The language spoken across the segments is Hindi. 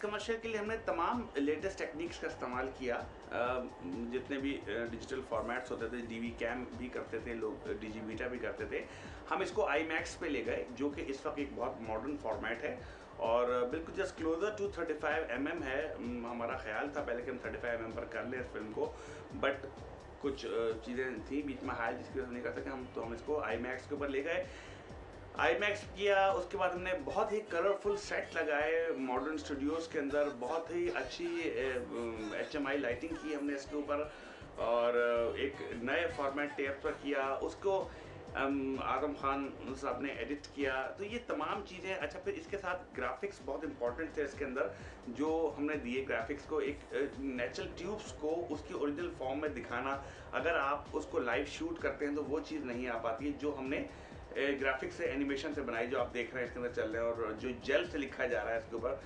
कमर्शियल के लिए हमने तमाम लेटेस्ट टेक्निक्स का इस्तेमाल किया। जितने भी डिजिटल फॉर्मेट्स होते थे, डीवी कैम भी करते थे लोग, डीजी बीटा भी करते थे, हम इसको आईमैक्स पे ले गए, जो कि इस वक्त एक बहुत मॉडर्न फॉर्मेट है और बिल्कुल जस्ट क्लोजर टू 35 mm है। हमारा ख्याल था पहले कि हम 35 mm पर कर लें इस फिल्म को, बट कुछ चीज़ें थी बीच में हाल जिसकी वजह से नहीं कर सके हम इसको आईमैक्स के ऊपर ले गए, आईमैक्स किया। उसके बाद हमने बहुत ही कलरफुल सेट लगाए मॉडर्न स्टूडियोज़ के अंदर, बहुत ही अच्छी HMI लाइटिंग की हमने इसके ऊपर और एक नए फॉर्मेट टेप पर किया, उसको आजम खान साहब ने एडिट किया। तो ये तमाम चीज़ें, अच्छा फिर इसके साथ ग्राफिक्स बहुत इंपॉर्टेंट थे इसके अंदर, जो हमने दिए ग्राफिक्स को एक नेचुरल ट्यूब्स को उसकी ओरिजिनल फॉर्म में दिखाना। अगर आप उसको लाइव शूट करते हैं तो वो चीज़ नहीं आ पाती है जो हमने ग्राफिक्स से एनिमेशन से बनाई, जो आप देख रहे हैं इसके अंदर चल रहे हैं और जो जेल से लिखा जा रहा है इसके ऊपर।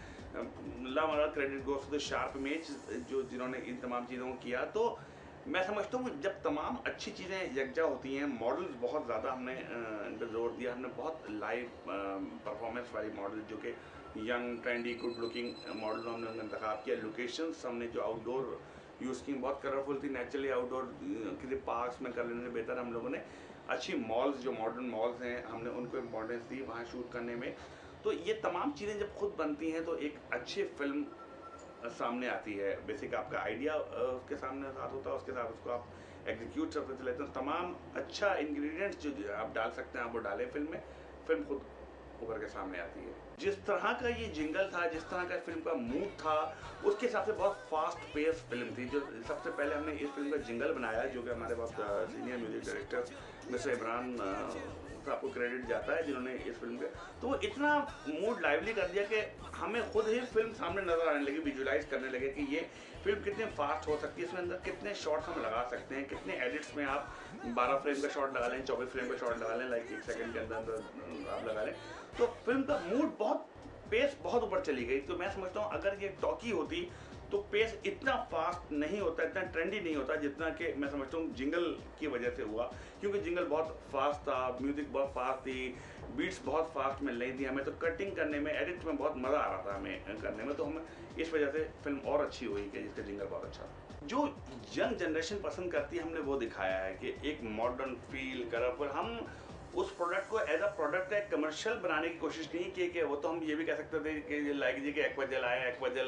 हमारा credit goes to the sharp image जो जिन्होंने इन तमाम चीज़ों को किया। तो मैं समझता हूँ जब तमाम अच्छी चीज़ें यकजा होती हैं, मॉडल्स बहुत ज़्यादा हमने इन पर जोर दिया, हमने बहुत लाइव परफॉर्मेंस वाली मॉडल जो कि young trendy good looking model हमने इंतखाब किया। लोकेशंस हमने जो आउटडोर यूज़ की बहुत कलरफुल थी, नेचुरली आउटडोर किसी पार्क्स में कर लेने से बेहतर हम लोगों ने अच्छी मॉल्स जो मॉडर्न मॉल्स हैं हमने उनको इम्पोर्टेंस दी वहाँ शूट करने में। तो ये तमाम चीज़ें जब खुद बनती हैं तो एक अच्छी फिल्म सामने आती है। बेसिक आपका आइडिया उसके सामने साथ होता है, उसके साथ उसको आप एग्जीक्यूट करते चले जाते हैं। तमाम अच्छा इंग्रेडिएंट्स जो आप डाल सकते हैं आप वो डालें फिल्म में, फिल्म खुद उभर के सामने आती है। जिस तरह का ये जिंगल था, जिस तरह का फिल्म का मूड था, उसके हिसाब से बहुत फास्ट पेस फिल्म थी। जो सबसे पहले हमने इस फिल्म का जिंगल बनाया जो कि हमारे बहुत senior music director mister Imran साहब को क्रेडिट जाता है जिन्होंने इस फिल्म के, तो वो इतना मूड लाइवली कर दिया कि हमें खुद ही फिल्म सामने नजर आने लगी, विजुलाइज करने लगे कि ये फिल्म कितनी फास्ट हो सकती है, इसमें अंदर कितने शॉट्स हम लगा सकते हैं, कितने एडिट्स में आप 12 फ्रेम का शॉट लगा लें, 24 फ्रेम का शॉट लगा लें, लाइक 1 सेकंड के अंदर आप लगा लें। तो फिल्म का मूड बहुत पेस बहुत ऊपर चली गई। तो मैं समझता हूँ अगर ये टॉकी होती तो पेस इतना फास्ट नहीं होता, इतना ट्रेंडी नहीं होता जितना कि मैं समझता हूँ जिंगल की वजह से हुआ, क्योंकि जिंगल बहुत फास्ट था, म्यूजिक बहुत फास्ट थी, बीट्स बहुत फास्ट मिल रही थी हमें, तो कटिंग करने में, एडिट में बहुत मज़ा आ रहा था हमें करने में। तो हमें इस वजह से फिल्म और अच्छी हुई कि जिसका जिंगल बहुत अच्छा था। जो यंग जनरेशन पसंद करती है हमने वो दिखाया है कि एक मॉडर्न फील कलरफुल, हम उस प्रोडक्ट को एज अ प्रोडक्ट एक कमर्शियल बनाने की कोशिश नहीं की कि वो तो हम ये भी कह सकते थे कि लाइक जी के एक्वाजेल आया, एक्वाजेल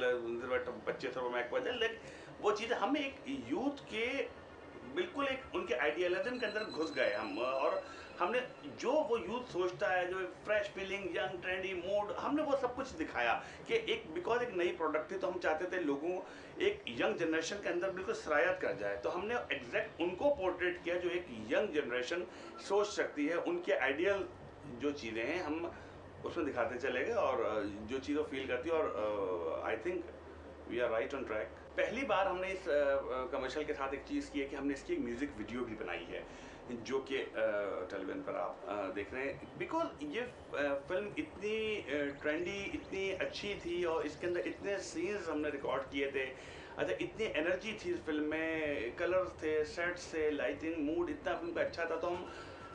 2500 रुपये में एक्वाजेल, लेकिन वो चीज़ हमें एक यूथ के बिल्कुल एक उनके आइडियलिज्म के अंदर घुस गए हम, और हमने जो वो यूथ सोचता है, जो fresh feeling, young trendy mood, हमने वो सब कुछ दिखाया कि एक बिकॉज एक नई प्रोडक्ट थी तो हम चाहते थे लोगों एक यंग जनरेशन के अंदर बिल्कुल सरायत कर जाए। तो हमने एग्जैक्ट उनको पोर्ट्रेट किया जो एक यंग जनरेशन सोच सकती है, उनके आइडियल जो चीज़ें हैं हम उसमें दिखाते चले गए और जो चीज़ वो फील करती है, और I think we are right on track. पहली बार हमने इस कमर्शियल के साथ एक चीज़ की है कि हमने इसकी एक म्यूज़िक वीडियो भी बनाई है जो कि टेलीविजन पर आप देख रहे हैं। बिकॉज ये फिल्म इतनी ट्रेंडी, इतनी अच्छी थी और इसके अंदर इतने सीन्स हमने रिकॉर्ड किए थे, अच्छा इतनी एनर्जी थी इस फिल्म में, कलर्स थे, सेट्स थे, लाइटिंग, मूड इतना फिल्म का अच्छा था। तो हम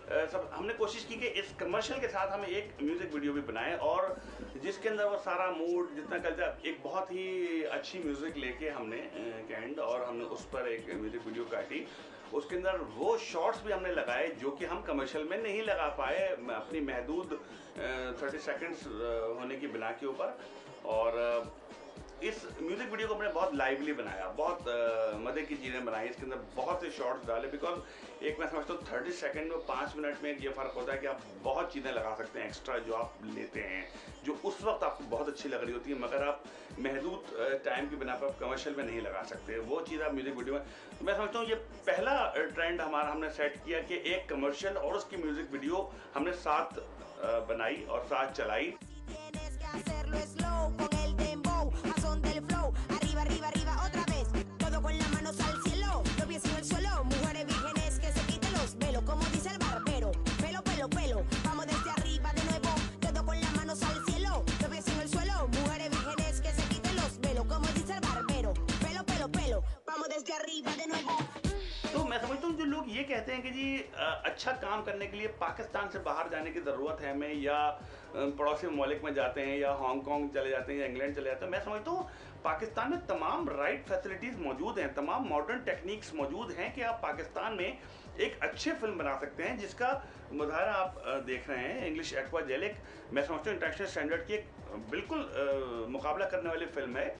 सब हमने कोशिश की कि इस कमर्शियल के साथ हमें एक म्यूज़िक वीडियो भी बनाए और जिसके अंदर वो सारा मूड जितना कल्चर, एक बहुत ही अच्छी म्यूज़िक लेके हमने कैंड और हमने उस पर एक म्यूज़िक वीडियो काटी। उसके अंदर वो शॉट्स भी हमने लगाए जो कि हम कमर्शियल में नहीं लगा पाए अपनी महदूद 30 सेकंड्स होने की बिना के ऊपर। और इस म्यूज़िक वीडियो को हमने बहुत लाइवली बनाया, बहुत मज़े की चीज़ें बनाई, इसके अंदर बहुत से शॉट्स डाले। बिकॉज एक मैं समझता हूँ 30 सेकंड में 5 मिनट में ये फ़र्क होता है कि आप बहुत चीज़ें लगा सकते हैं एक्स्ट्रा जो आप लेते हैं, जो उस वक्त आपको बहुत अच्छी लग रही होती है, मगर आप महदूद टाइम की बिना पर बनाफल में नहीं लगा सकते वो चीज़ आप म्यूज़िक वीडियो में। मैं समझता हूँ ये पहला ट्रेंड हमारा हमने सेट किया कि एक कमर्शियल और उसकी म्यूज़िक वीडियो हमने साथ बनाई और साथ चलाई। तो मैं समझता हूँ जो लोग ये कहते हैं कि जी अच्छा काम करने के लिए पाकिस्तान से बाहर जाने की ज़रूरत है हमें, या पड़ोसी ममालिक में जाते हैं, या हांगकांग चले जाते हैं, या इंग्लैंड चले जाते हैं, मैं समझता हूँ पाकिस्तान में तमाम राइट फैसिलिटीज़ मौजूद हैं, तमाम मॉडर्न टेक्निक्स मौजूद हैं कि आप पाकिस्तान में एक अच्छी फिल्म बना सकते हैं, जिसका मुजाहरा आप देख रहे हैं। इंग्लिश एक्वाजेलिक मैं समझता हूँ इंटरनेशनल स्टैंडर्ड की एक बिल्कुल मुकाबला करने वाली फिल्म है,